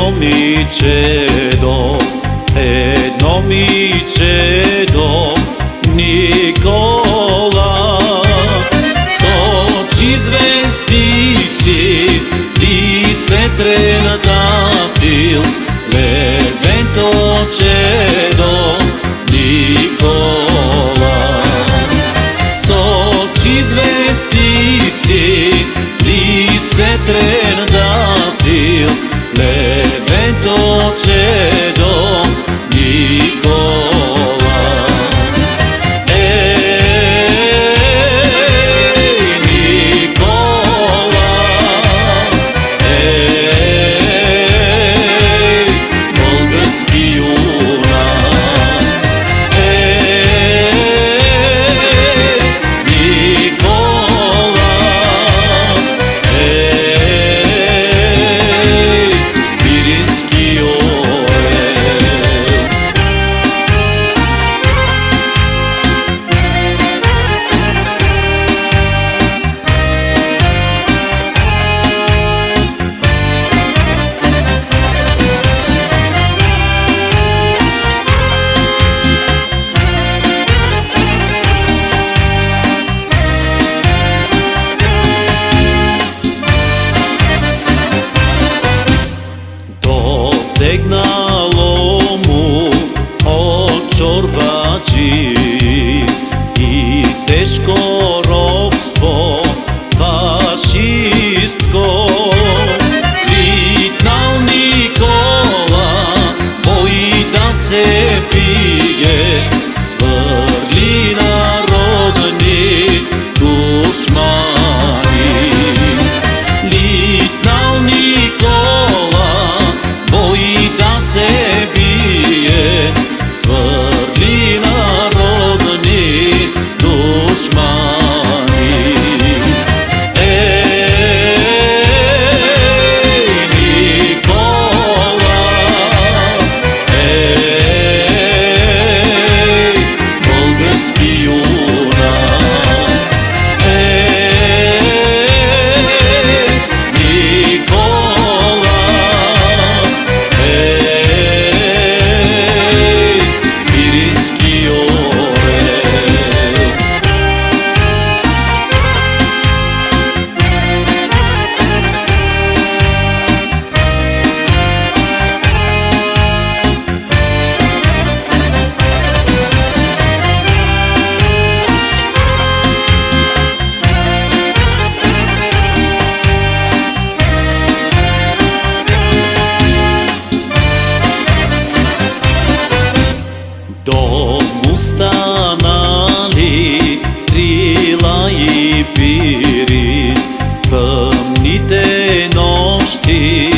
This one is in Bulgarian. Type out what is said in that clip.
едно момичедо, Никола, с очи звездици, лице трендафил, левенто чедо, Никола, с очи звездици, лице трендафил, левенто чедо, Никоla. Никола, български юнак. Никола, пирински орел. Дотегнало му от чорбачи и тежко робство фашистко. Витнал Никола, бой да се бие, свърли народни душмани. Литнал Никола, бой да се бие, свърли народни душмани. Никола, български юнак. Никола, пирински орел. Дому станали крила и пири, тъмните нощи